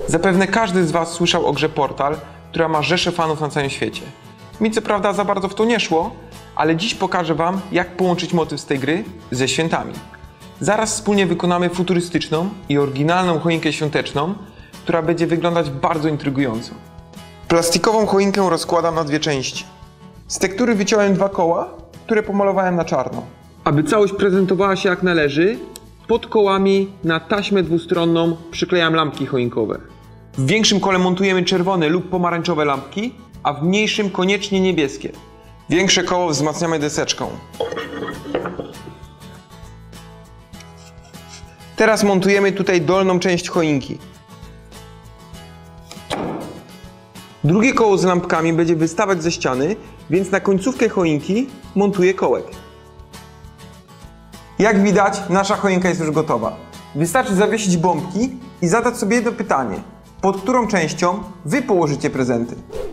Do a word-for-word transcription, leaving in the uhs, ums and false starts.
Zapewne każdy z Was słyszał o grze Portal, która ma rzesze fanów na całym świecie. Mi co prawda za bardzo w to nie szło, ale dziś pokażę Wam, jak połączyć motyw z tej gry ze świętami. Zaraz wspólnie wykonamy futurystyczną i oryginalną choinkę świąteczną, która będzie wyglądać bardzo intrygująco. Plastikową choinkę rozkładam na dwie części. Z tektury wyciąłem dwa koła, które pomalowałem na czarno. Aby całość prezentowała się jak należy, pod kołami na taśmę dwustronną przyklejam lampki choinkowe. W większym kole montujemy czerwone lub pomarańczowe lampki, a w mniejszym koniecznie niebieskie. Większe koło wzmacniamy deseczką. Teraz montujemy tutaj dolną część choinki. Drugie koło z lampkami będzie wystawać ze ściany, więc na końcówkę choinki montuję kołek. Jak widać, nasza choinka jest już gotowa. Wystarczy zawiesić bombki i zadać sobie jedno pytanie. Pod którą częścią Wy położycie prezenty?